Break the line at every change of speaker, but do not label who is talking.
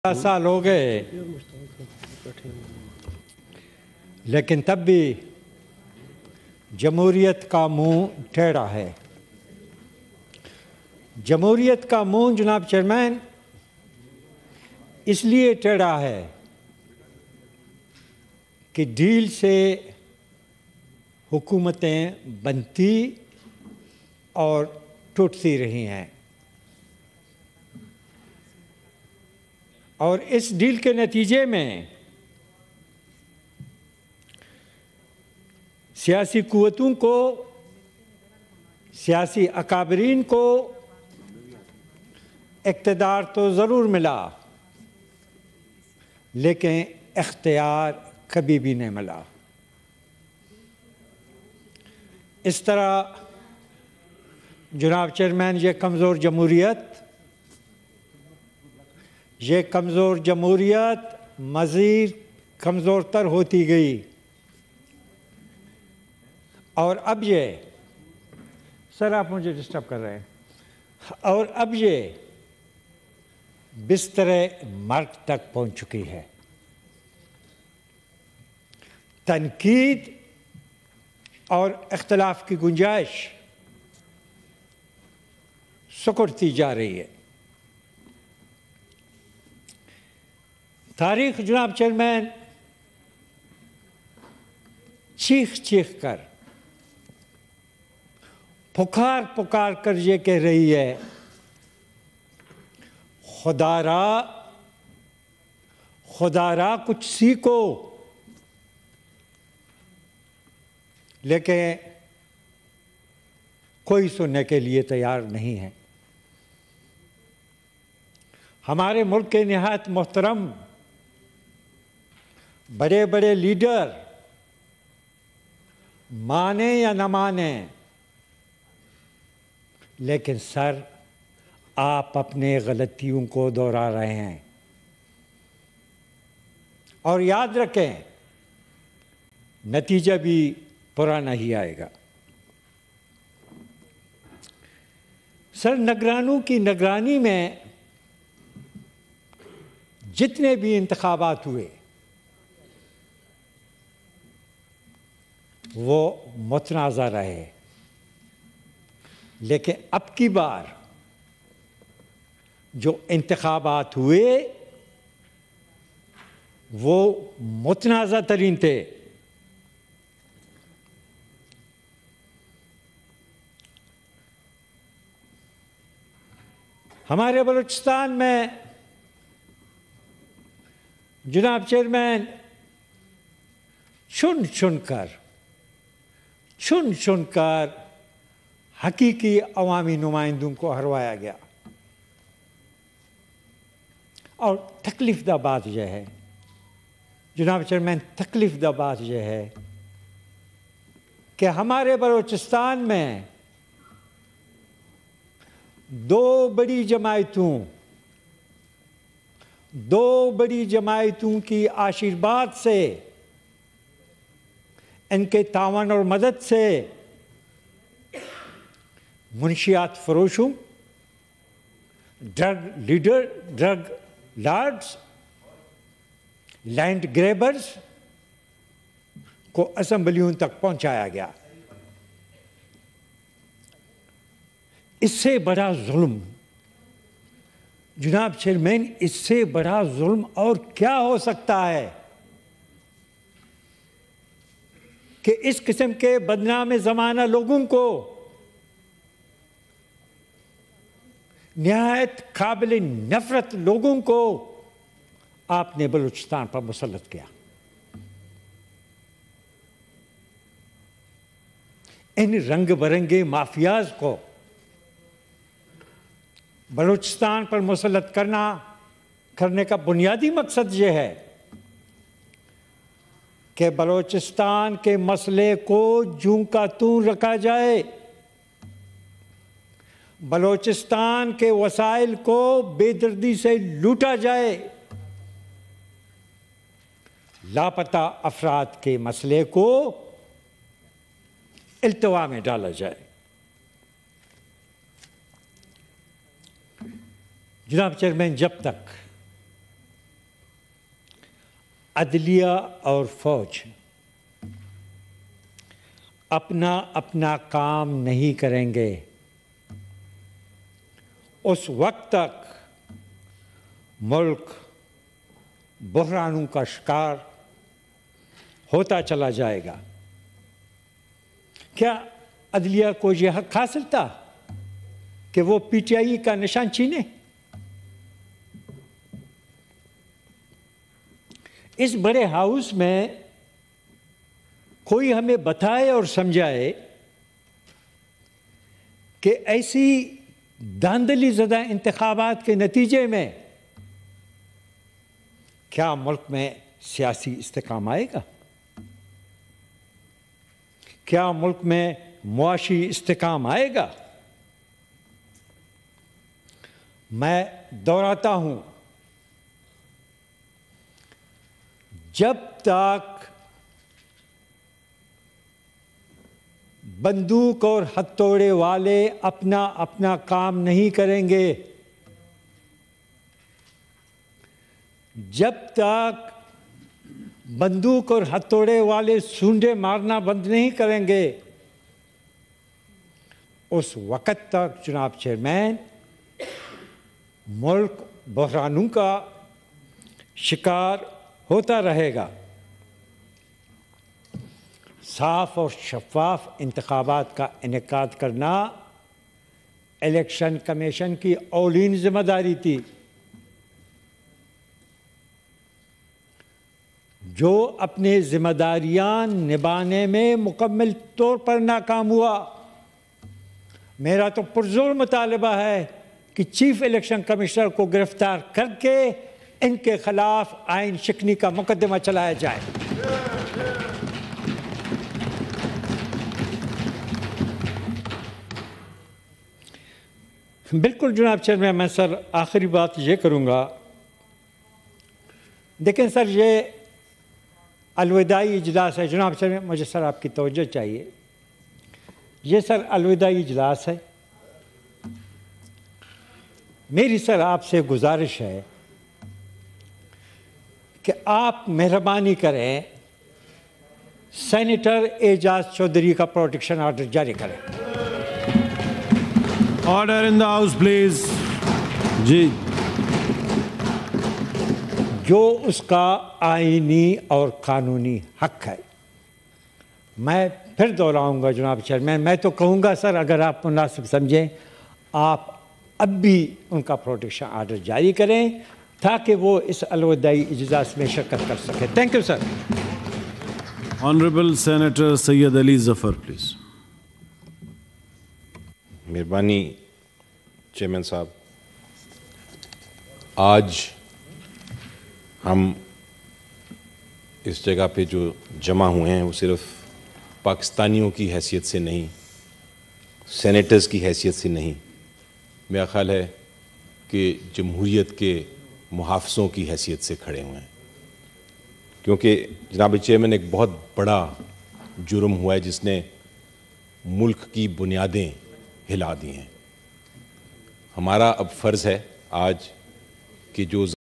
साल हो गए, लेकिन तब भी जमहूरियत का मुंह टेढ़ा है। जमहूरियत का मुंह जनाब चेयरमैन इसलिए टेढ़ा है कि ढील से हुकूमतें बनती और टूटती रही हैं, और इस डील के नतीजे में सियासी कुव्वतों को, सियासी अकाबरीन को इक़्तिदार तो ज़रूर मिला, लेकिन इख्तियार कभी भी नहीं मिला। इस तरह जनाब चेयरमैन ये कमज़ोर जमहूरियत मज़ीद कमज़ोर तर होती गई, और अब ये सर आप मुझे डिस्टर्ब कर रहे हैं, और अब ये बिस्तरे मर्ग तक पहुंच चुकी है। तनकीद और इख्तिलाफ की गुंजाइश सिकुड़ती जा रही है। तारीख जनाब चेयरमैन चीख चीख कर, पुकार कर ये कह रही है, खुदारा कुछ सीखो, लेकिन कोई सुनने के लिए तैयार नहीं है। हमारे मुल्क के निहायत मोहतरम बड़े बड़े लीडर माने या न माने, लेकिन सर आप अपने गलतियों को दोहरा रहे हैं, और याद रखें नतीजा भी पुराना ही आएगा। सर निगरानों की निगरानी में जितने भी इंतखाबात हुए वो मुतनाज़ा रहे, लेकिन अब की बार जो इंतखाबात हुए वो मुतनाज़ा तरीन थे। हमारे बलूचिस्तान में जनाब चेयरमैन चुन चुनकर हकीकी अवामी नुमाइंदों को हरवाया गया, और तकलीफ दा बात यह है जनाब चेयरमैन, तकलीफ दा बात यह है कि हमारे बलूचिस्तान में दो बड़ी जमायतों की आशीर्वाद से, इनके तावन और मदद से मुंशियात फरोशों, ड्रग लॉर्ड्स, लैंड ग्रेबर्स को असेंबलियों तक पहुंचाया गया। इससे बड़ा जुल्म जनाब चेयरमैन, इससे बड़ा जुल्म और क्या हो सकता है कि इस किस्म के बदनाम ज़माना लोगों को निहायत काबिल नफरत लोगों को आपने बलूचिस्तान पर मुसल्लत किया। इन रंग बरंगे माफियाज को बलूचिस्तान पर मुसल्लत करने का बुनियादी मकसद ये है कि बलूचिस्तान के मसले को जूं का तूं रखा जाए, बलूचिस्तान के वसाइल को बेदर्दी से लूटा जाए, लापता अफराद के मसले को इल्तवा में डाला जाए। जनाब चेयरमैन, जब तक अदलिया और फौज अपना अपना काम नहीं करेंगे, उस वक्त तक मुल्क बहरानों का शिकार होता चला जाएगा। क्या अदलिया को यह हक हासिल था कि वो पीटीआई का निशान छीने? इस बड़े हाउस में कोई हमें बताए और समझाए कि ऐसी धांधली ज़दा इंतखाबात के नतीजे में क्या मुल्क में सियासी इस्तेकाम आएगा? क्या मुल्क में मुआशी इस्तेकाम आएगा? मैं दोहराता हूं, जब तक बंदूक और हथौड़े वाले अपना अपना काम नहीं करेंगे, जब तक बंदूक और हथौड़े वाले सूंडे मारना बंद नहीं करेंगे, उस वक़्त तक जनाब चेयरमैन मुल्क बहरानों का शिकार होता रहेगा। साफ और शफाफ इंतखाबात का इनेकाद करना इलेक्शन कमीशन की औलीन जिम्मेदारी थी। जो अपने जिम्मेदारियां निभाने में मुकम्मल तौर पर नाकाम हुआ, मेरा तो पुरजोर मुतालबा है कि चीफ इलेक्शन कमिश्नर को गिरफ्तार करके इनके खिलाफ आइन शिकनी का मुकदमा चलाया जाए। बिल्कुल जनाब चेयरमैन, मैं सर आखिरी बात ये करूँगा, देखें सर ये अलविदाई इजलास है। जनाब चेयरमैन, मुझे सर आपकी तवज्जो चाहिए। ये सर अलविदाई इजलास है। मेरी सर आपसे गुजारिश है कि आप मेहरबानी करें सेनेटर एजाज चौधरी का प्रोटेक्शन ऑर्डर जारी करें।
Order in the house please. जी,
जो उसका आईनी और कानूनी हक है। मैं फिर दोहराऊंगा जनाब चेयरमैन, मैं तो कहूँगा सर, अगर आप मुनासिब समझें, आप अब भी उनका प्रोटेक्शन ऑर्डर जारी करें ताकि वो इस अलविदाई इजलास में शिरकत कर सके। Thank you sir.
Honourable senator Syed Ali Zafar please.
मेहरबानी चेयरमैन साहब, आज हम इस जगह पे जो जमा हुए हैं वो सिर्फ पाकिस्तानियों की हैसियत से नहीं, सेनेटर्स की हैसियत से नहीं, मेरा ख्याल है कि जमहूरियत के मुहाफ़िज़ों की हैसियत से खड़े हुए हैं। क्योंकि जनाब चेयरमैन, एक बहुत बड़ा जुर्म हुआ है जिसने मुल्क की बुनियादें हिला दी हैं। हमारा अब फ़र्ज़ है आज कि जो